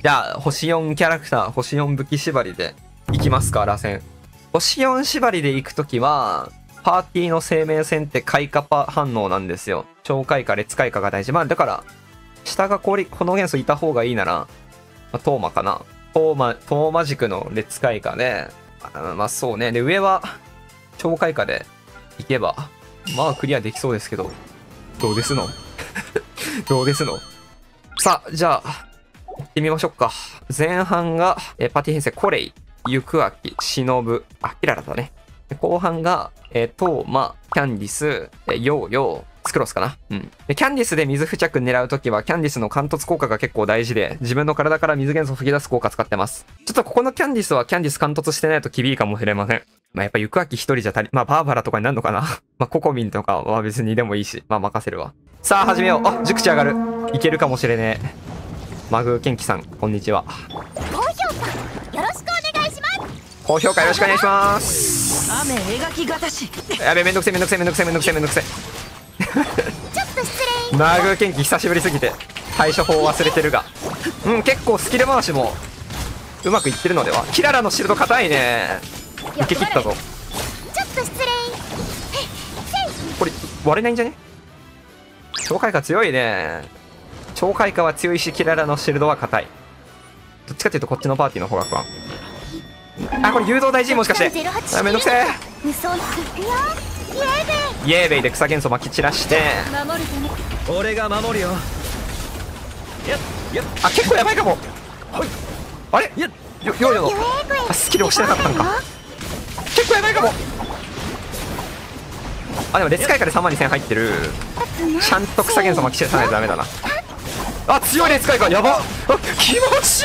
じゃあ、星4キャラクター、星4武器縛りで行きますか、螺旋。星4縛りで行くときは、パーティーの生命線って開花反応なんですよ。超開花、列開花が大事。まあ、だから、下がこの元素いた方がいいなら、まあ、トーマかな。トーマ軸の列開花で、まあそうね。で、上は、超開花で行けば、まあクリアできそうですけど、どうですのどうですの。さあ、じゃあ、行ってみましょうか。前半が、パーティー編成、コレイ、ユクアキ、シノブ、キララだね。後半が、トーマ、キャンディス、ヨーヨー、スクロスかな。うん。で、キャンディスで水付着狙うときは、キャンディスの貫突効果が結構大事で、自分の体から水元素を吹き出す効果使ってます。ちょっとここのキャンディスはキャンディス貫突してないと厳しいかもしれません。まあやっぱユクアキ一人じゃまあバーバラとかになるのかな。まあココミンとかは別にでもいいし、まあ任せるわ。さあ始めよう。あ、熟知上がる。いけるかもしれねえ。マグケンキさん、こんにちは。 高評価よろしくお願いします。 高評価よろしくお願いします。 雨描きがたし。 やべ、めんどくせえめんどくせえめんどくせえめんどくせえめんどくせえ。 ちょっと失礼。 マグケンキ久しぶりすぎて対処法を忘れてるが、うん、結構スキル回しもうまくいってるのでは。キララのシールド硬いね。受け切ったぞ。 ちょっと失礼。 これ割れないんじゃね。超開花強いね。超開花は強いし、キララのシールドは硬い。どっちかっていうとこっちのパーティーの方が不安。あ、これ誘導大事もしかして。あ、めんどくせえ。 無双いくよ。イエーベイ。 イエーベイで草元素撒き散らして、 守るため。俺が守るよ。 あ、結構やばいかも。あれヨーヨーのスキル押してなかったんか。結構やばいかも。あ、でも列開花で3万2000入ってる。ちゃんと草元素撒き散らさないとダメだな。あ、強い列開花やば。あ、気持ちいい。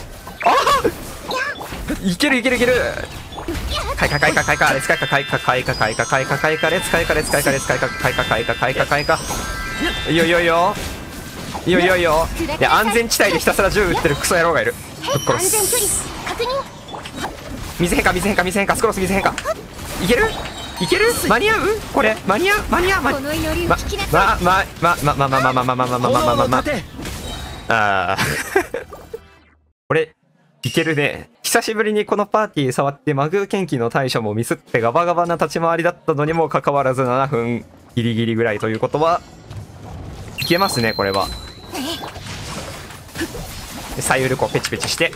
あ、いけるいけるいける。開花開花開花列開花開花開花開花開花開花列開花列開花列開花開花開花開花開花。いいよいいよいいよいいよいいよいいよ。で、安全地帯でひたすら銃撃ってるクソ野郎がいる。ぶっ殺す。水変化水変化水変化スクロス水変化。いけるいける。間に合うこれ。間に合う間に合う間に合う。ああこれいけるね。久しぶりにこのパーティー触ってマグーケンキの対処もミスってガバガバな立ち回りだったのにもかかわらず7分ギリギリぐらいということはいけますね。これはサイウルコペチペチして、こ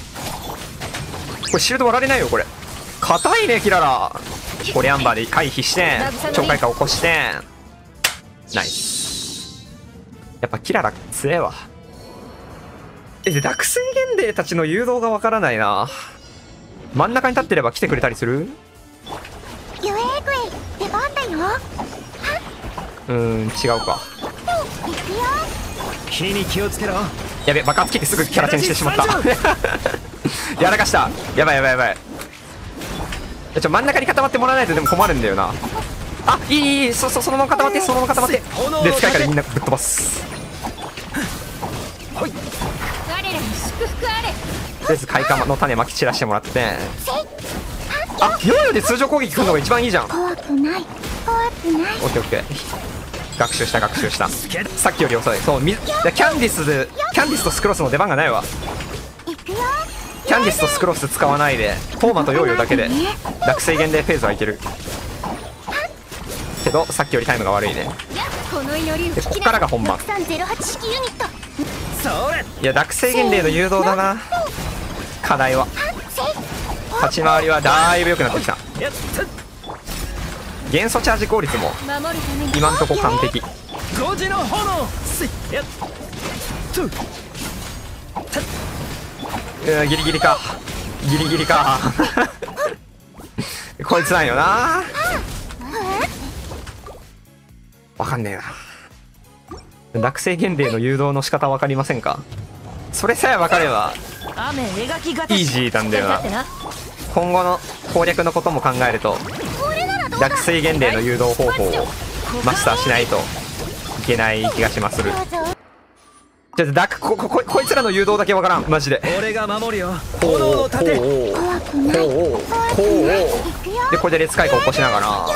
れシールド割られないよ。これ硬いねキララ。コリアンバーで回避して超開花起こしてナイス。やっぱキララ強えわ。で、濁水源霊たちの誘導がわからないな。真ん中に立ってれば来てくれたりする。 ユエーグイ出番だよ。 違うか。 行くよ。 火に気をつけろ。 やべ、爆発切ってすぐキャラチェンジしてしまったやらかした。やばいやばいやばい。真ん中に固まってもらわないとでも困るんだよな。あ、いいそのまま固まってそのまま固まって。で使いからみんなぶっ飛ばす。 我らに祝福あれ。 とりあえず開花の種まき散らしてもらって、あ、ヨーヨーで通常攻撃来るのが一番いいじゃん。 怖くない怖くない。 オッケーオッケー。学習した学習した。さっきより遅い。そうキャンディスとスクロスの出番がないわ。 行くよ。 キャンディスとスクロス使わないでトーマとヨーヨーだけで濁水源でフェーズはいけるけど、さっきよりタイムが悪いね。 この祈りをでこっからが本番。 6308式ユニット。 それ。 いや濁水源霊の誘導だな。課題は立ち回りはだいぶ良くなってきた。元素チャージ効率も守るために今んとこ完璧。 5時の炎。 ギリギリかギリギリかこいつなんよな。わかんねえな。濁水源霊の誘導の仕方わかりませんか。それさえ分かれば雨描きがたし。 イージーなんだよな。今後の攻略のことも考えると濁水源霊の誘導方法をマスターしないといけない気がしまする。ちょっとこいつらの誘導だけわからんマジで。 俺が守るよ。炎の盾。 怖くない。 でこれで列開花起こしながら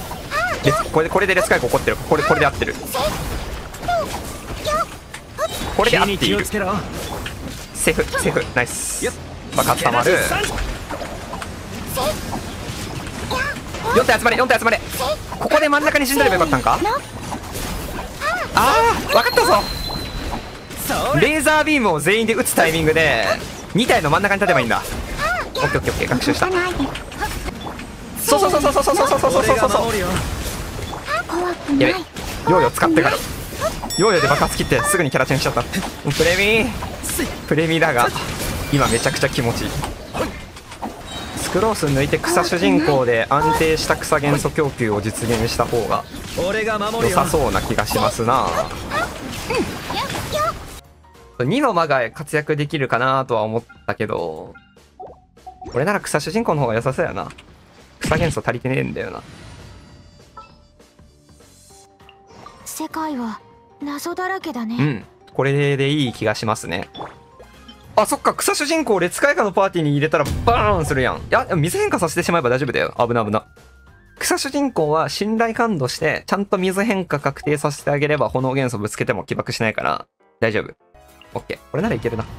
これで列開花起こってる。これで合ってる。ここれで合っている。 気をつけろ。 セーフセーフ、ナイス。 よっ爆発たまる。4体集まれ4体集まれ。ここで真ん中に死んだればよかったんか。あー分かったぞ。 それレーザービームを全員で撃つタイミングで2体の真ん中に立てばいいんだ。オッケーオッケーオッケー、学習した。そうそうそうそうそうそうそうそうそう俺がそう。 守るよ。 やべ、ヨーヨー使ってからヨーヨーで爆発切ってすぐにキャラチェンしちゃった。プレミだが今めちゃくちゃ気持ちいい。スクロース抜いて草主人公で安定した草元素供給を実現した方が俺が守るよ。 良さそうな気がしますな。2の魔が活躍できるかなとは思ったけど、俺なら草主人公の方が良さそうやな。草元素足りてねえんだよな。 世界は謎だらけだね。 うん、これでいい気がしますね。あ、そっか、草主人公列海下のパーティーに入れたらバーンするやん。いや、水変化させてしまえば大丈夫だよ。危な危な。草主人公は信頼感度してちゃんと水変化確定させてあげれば炎元素ぶつけても起爆しないから大丈夫。オッケー、これならいけるな。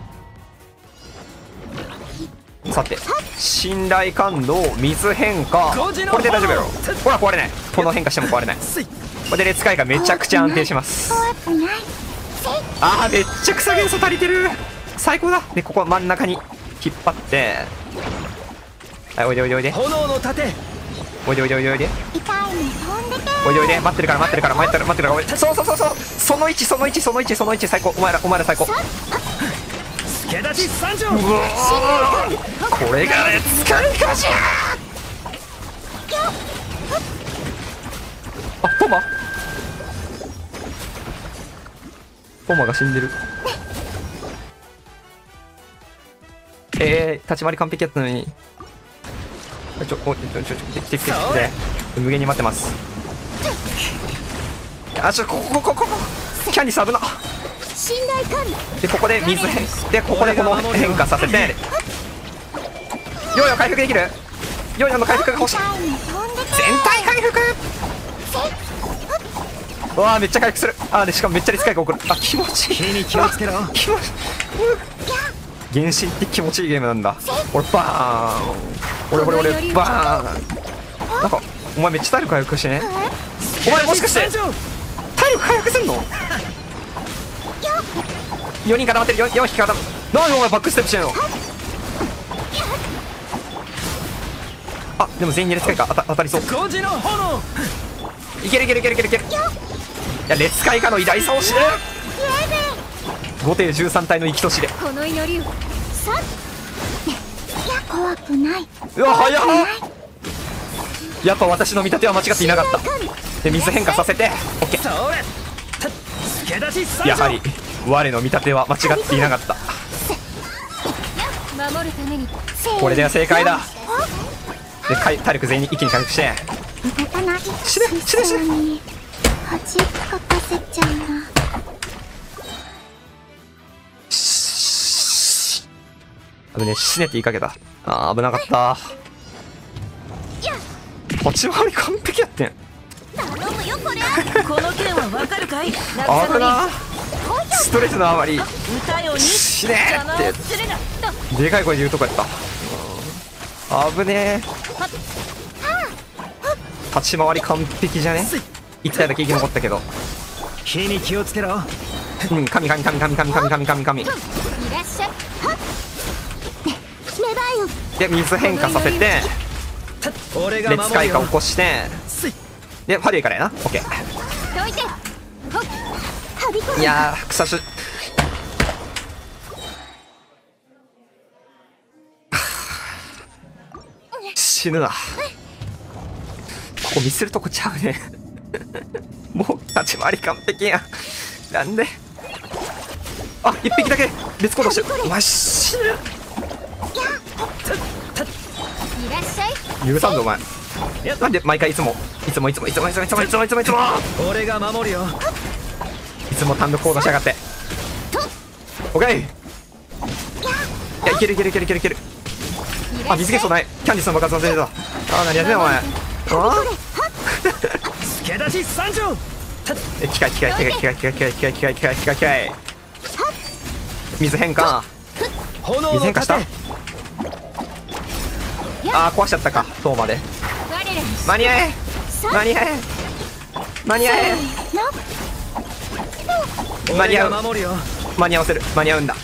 さて、信頼感度水変化、これで大丈夫やろ。ほら壊れない。炎変化しても壊れない。これで列海下めちゃくちゃ安定します。あー、めっちゃ草元素足りてる。最高だ。でここ真ん中に引っ張って、はい、おいでおいでおいで炎の盾。 おいでおいでおいでおいでおいでおいで、待ってるから待ってるから待ってるから、そうそうそうそう、その位置その位置その位置その位置、最高。お前ら最高。 助立ち参上。 うわー、これが列海下じゃ。あ、トマが死んでる。立ち回り完璧やったのに。来て無限に待ってます。あ、ここキャンディス危な。 信頼感でここで水変でここでこの変化させて、ヨーヨー回復できる。ヨーヨーの回復が欲しい。全体回復。うわー、めっちゃ回復する。あー、でしかもめっちゃリスカイが送る。あ、気持ちいい。 火に気をつけろ。 気持ちいい。原神って気持ちいいゲームなんだ。俺バーン。俺バーン。なんかお前めっちゃ体力回復してね。お前もしかして体力回復すんの。4人固まってる。4匹固まってる。なんでお前バックステップしてんの。あ、でも全員に列海か当たりそう。 5時の炎。 いける。いや、列海下の偉大さを知れ。5艇13体の生きとしで。 この祈りをさっ怖くない。 うわ、早っ。やっぱ私の見立ては間違っていなかった。で水変化させて OK。 それ助立ち参上。 やはり我の見立ては間違っていなかった。 守るためにこれでは正解だ。で体力全員に一気に回復して死ね。 恥かかせちゃうな。 危ねえ、死ねって言いかけた。あー、危なかった。立ち回り完璧やってん。 頼むよこれ。 この件はわかるかい。 危な。ストレスのあまり歌よに死ねーってでかい声で言うとこやった。危ねえ。立ち回り完璧じゃね。1体だけ生き残ったけど。 火に気をつけろ。 うん、神。 いらっしゃい。 で水変化させて俺が列海守るよ。 下起こしてでファリエからやな。 OK。 どいて。 いやー、草種死ぬな。ここミスるとこちゃうね。もう立ち回り完璧やん。なんで。あ、一匹だけ別行動してる。お前死ぬ。 いらっしゃい。 許さんぞお前。なんで毎回いつも俺が守るよ。 いつも単独行動しやがって。オッケー。いや、いける。あ、水ゲストない。キャンディスの爆発忘れてた。あー、何やってんのお前。 助立ち参上。 機械。 水変か。 炎の水変化した。 盾。 あー壊しちゃったか。塔まで我らに間に合え間に合え間に合え間に合う俺が守るよ。 間に合わせる。間に合うんだ。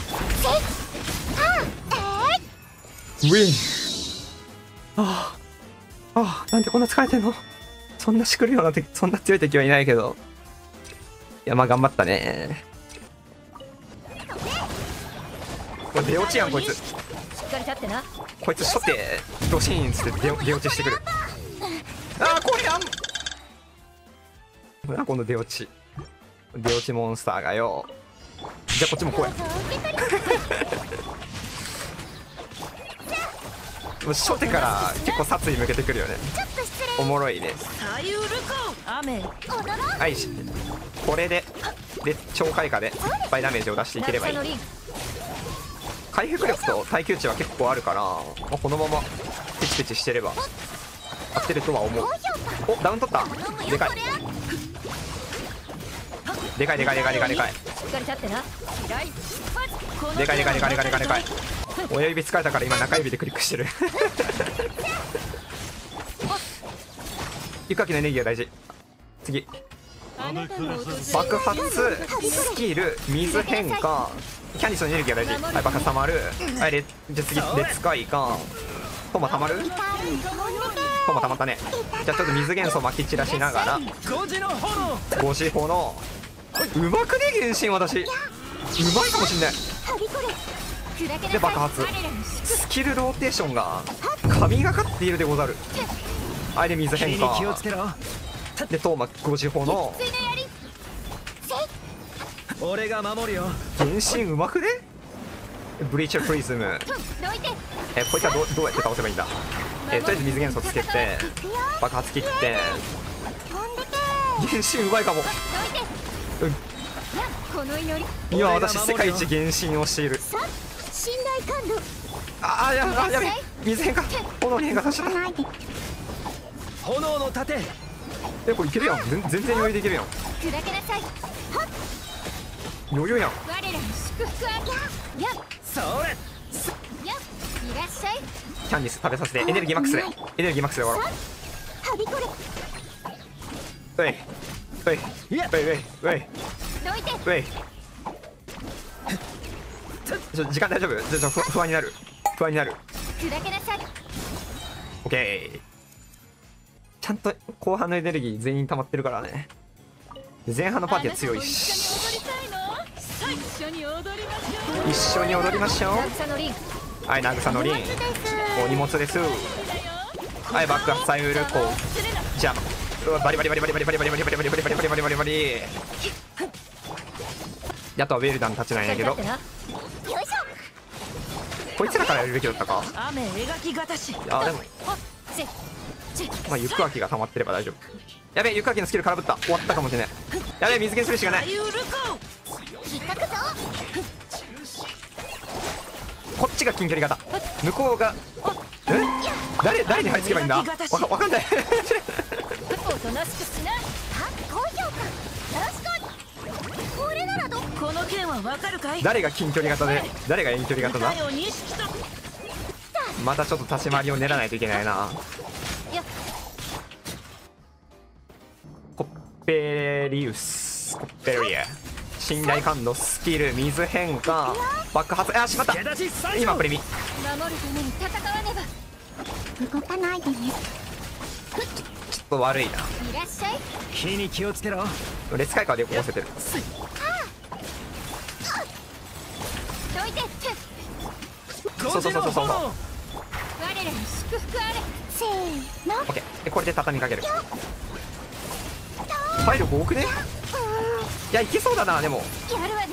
ウィン。ああ、ああ、なんでこんな疲れてんの。そんなしくるような敵、そんな強い敵はいないけど。いや、まあ頑張ったね。これ出落ちやんこいつ。 しっかり立ってな。 こいつ初手ドシーンつって出落ちしてくる。ああ、これやん。なこの出落ちモンスターがよ。じゃあこっちも来い。もう初手から結構殺意向けてくるよね。おもろいね。 雨はいし、これで超開花でいっぱいダメージを出していければいい。 渚のリン回復力と耐久値は結構あるから、まあ、このままペチペチしてれば合ってるとは思う。お、ダウン取った。でかいでかいでかいでかいでかいでかいしっかり立ってな。 でかいでかいでかいでかいでかいでかい。親指疲れたから今中指でクリックしてる。ゆかきのエネルギーが大事。次爆発スキル水変化キャンディスのエネルギーが大事。はい、爆発たまる。はい、じゃあ次列回か。トマたまる。トマたまったね。じゃあちょっと水元素まき散らしながら 5時の炎。 5時炎。うまくね原神。私うまいかもしんない。で爆発スキルローテーションが神がかっているでござる。あれで水火に変化気をつけろ。 でトーマ5時炎。 俺が守るよ。 原神うまくね。ブリーチャープリズム。こいつはどうやって倒せばいいんだ。とりあえず水元素つけて爆発切って。原神うまいかも。いや私世界一原神をしている。 信頼感度あやべ水変化炎に変化させちゃった。 炎の盾。 これいけるやん。全然余裕でいけるやん。 砕けなさい。 余裕やん。 我らに祝福あり。やっそれ。 やっいらっしゃい。 キャンディス食べさせてエネルギーマックスでエネルギーマックスで終わろう。 はびこれういおいおいおいおいどいて。 おい。時間大丈夫。ちょ不安になる。 砕けなさい。 オッケー。ちゃんと後半のエネルギー全員溜まってるからね。前半のパーティーは強いし。 一緒に踊りまし一緒に踊りましょう。 渚のリンはい、慰のリンお荷物です。はい、バックアップサイフルコーじゃあバリバリバリバリバリバリバリバリバリバリバリバリバリバリバリバリ。あとはウェルダンたちなんやけど、こいつらからやるべきだったか。 雨描きがたし。 いやでもまあ、ゆくあきが溜まってれば大丈夫。やべえ、ゆくあきのスキル空振った。終わったかもしれない。やべえ、水源するしかない。こっちが近距離型、向こうが誰に張り付けばいいんだ。わかんない。 おとなしくしな。高評価よろしく。これならどこの件はわかるかい。 誰が近距離型で誰が遠距離型だ。 を認識とまたちょっと立ち回りを練らないといけないな。コッペリウスコッペリア信頼感度スキル水変化爆発。あ、しまった。今プレミ守るために戦わねば。動かないでね。 ちょっと悪いな。 いらっしゃい。 火に気をつけろ。 列回からでよく押せてる。 どいて。 そう 5時の炎。 我らに祝福あれ。せーの。 オッケー。これで畳みかける。体力多くね。いやいけそうだな。でもやるわね。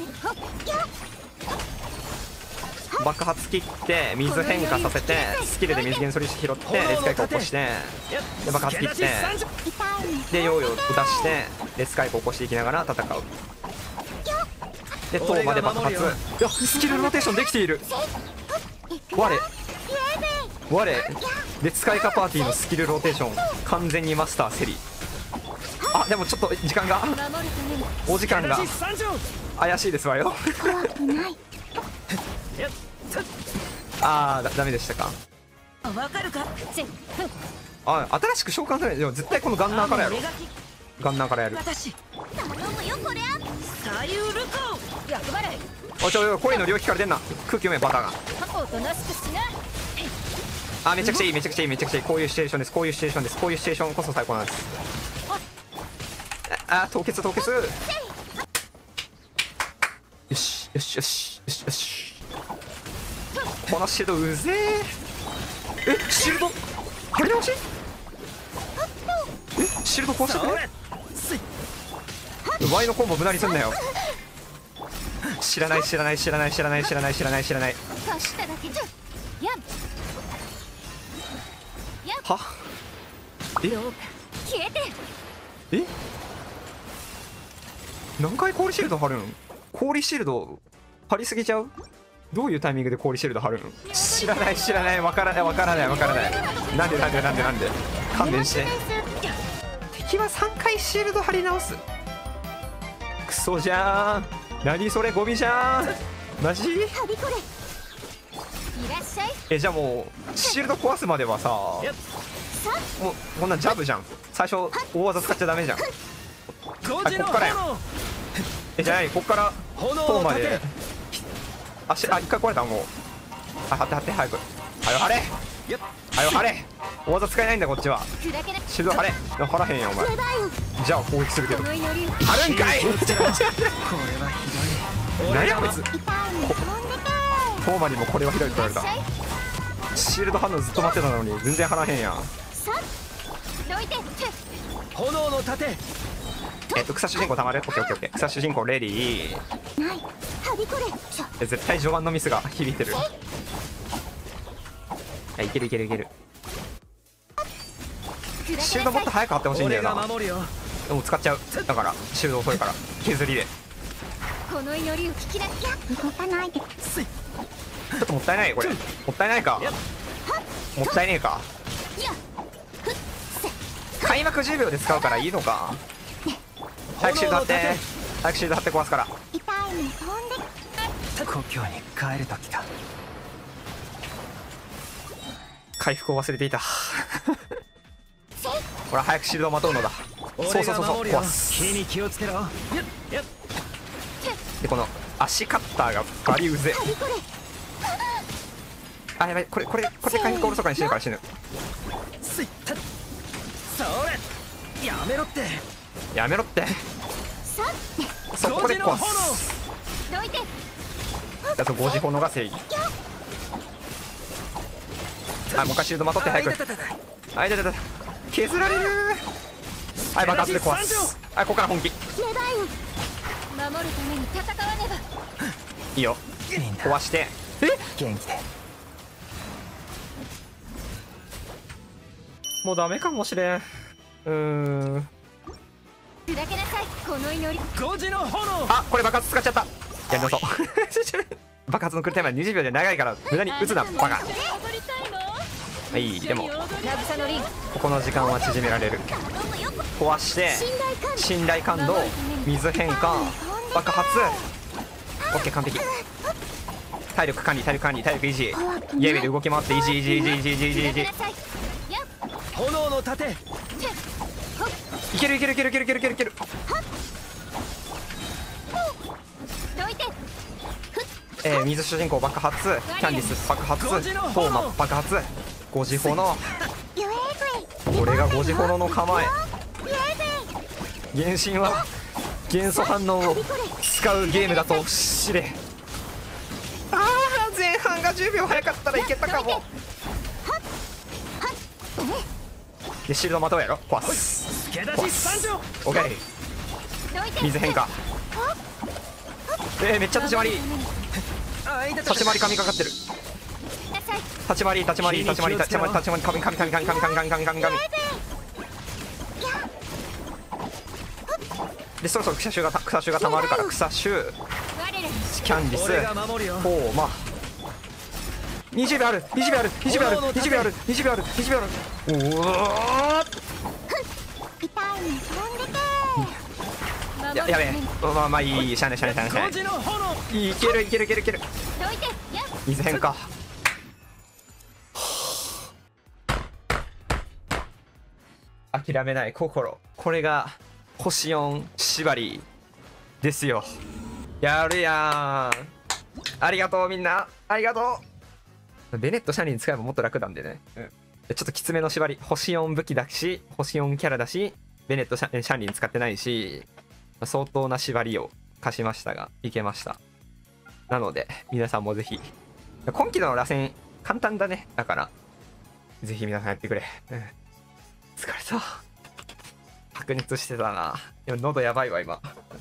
爆発切って水変化させてスキルで水源処理拾って列回火起こしてで爆発切ってでヨーヨー打たして列回火起こしていきながら戦う。で塔まで爆発。いやスキルローテーションできている。我列回火パーティーのスキルローテーション完全にマスターセリ。あ、でもちょっと時間がお時間が怪しいですわよ。 怖くない。 あーダメでしたか。 わかるか。 あ、新しく召喚される。でも絶対このガンナーからやろ。ガンナーからやる。 私頼むよこりゃ。 左右ルコ役払い。 おちょ声の領域から出んな。空気読めバカが。 おとなしくしな。 あ、めちゃくちゃいいめちゃくちゃいいめちゃくちゃいい。こういうシチュエーションです。こういうシチュエーションです。こういうシチュエーションこそ最高なんです。凍結凍結。よしよしよしよしよし。このシールドうぜえ。シールド張り直し。シールド壊しちゃってね。ワイのコンボ無駄にすんなよ。知らない知らない知らない知らない知らない知らない知らない。 貸しただけじゃ。 はえ消えて。 え何回氷シールド貼るん。氷シールド貼りすぎちゃう。どういうタイミングで氷シールド貼るん。知らない知らない。わからないわからないわからない。なんでなんでなんでなんで。勘弁して。敵は3回シールド貼り直す。クソじゃん。何それゴミじゃん。マジ。 はびこれ。いらっしゃい。 じゃあもうシールド壊すまではさ、もうこんなんジャブじゃん。最初大技使っちゃダメじゃん。 ここっからやん。じゃない、こっから塔まで。一回壊れた。もう張って張って早く。はよ張れはよ張れ。大技使えないんだこっちは。シールド張れ。張らへんやお前。じゃあ攻撃するけど張るんかい。何やこいつ。塔までもこれはひどいって言われた。シールド反応ずっと待ってたのに全然張らへんやん。 炎の盾。 草主人公たまる。オッケーオッケーオッケー。草主人公レディー。絶対序盤のミスが響いてる。いけるいけるいける。シールドもっと早く貼ってほしいんだよな。でも使っちゃう。だからシールド遅いから削りで。 この祈りを聞きなきゃ。動かないで。 ちょっともったいないこれ。もったいないか。もったいねえか。開幕10秒で使うからいいのか。早くシールド貼って。早くシールド貼って壊すから。 故郷に帰る時だ。 回復を忘れていた。ほら早くシールドをまとうのだ。そうそうそうそう壊す。 火に気をつけろ。 でこの足カッターがバリうぜ。あやばいこれ回復おろそかに死ぬから死ぬ。 それやめろってやめろって。そこで壊す。だと5時炎が正義。もう一回シールドまとって早く。あいたたた削られる。はい爆発で壊す。ここから本気。 守るために戦わねば。 いいよ壊して。 元気で。 もうダメかもしれん。 砕けなさいこの祈り。 5時の炎。 これ爆発使っちゃった。やりなそう。爆発の来るタイムは20秒で長いから無駄に打つなバカ。はいでもここの時間は縮められる。壊して信頼感度水変化爆発。オッケー完璧。体力管理体力管理体力維持。ゲームで動き回って維持維持維持維持維持維持維持。 炎の盾。 いけるいけるいけるいけるいけるいけるいける。水主人公爆発。キャンディス爆発。トーマ爆発。5時炎。これが5時炎の構え。原神は元素反応を使うゲームだと知れ。前半が10秒早かったらいけたかも。でシールドまとうやろ壊す。オッケー水変化。めっちゃ立ち回り。立ち回り神かかってる。立ち回り立ち回り立ち回り立ち回り立ち回り神神神神神神神神神神。でそろそろ草種がたまるから草種キャンディストーマ。20秒ある20秒ある20秒ある20秒ある20秒ある20秒ある。やべえまあいいしゃあねしゃあねしゃあねしゃあね。いけるいけるいけるいける。水変化諦めない心。これが、星4縛りですよ。やるやん。ありがとうみんな。ありがとう。ベネットシャンリン使えばもっと楽なんでね。ちょっときつめの縛り。星4武器だし、星4キャラだし、ベネットシャンリン使ってないし、相当な縛りを課しましたが、いけました。なので、皆さんもぜひ。今期の螺旋、簡単だね。だから、ぜひ皆さんやってくれ。疲れた。白熱してたな。今喉やばいわ、今。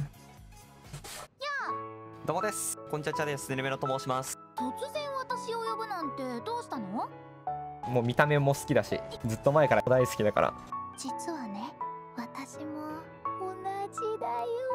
どうもです。こんちゃちゃです。ぬるめろと申します。 突然私を呼ぶなんてどうしたの？ もう見た目も好きだし、ずっと前から大好きだから。 実はね、私も同じだよ。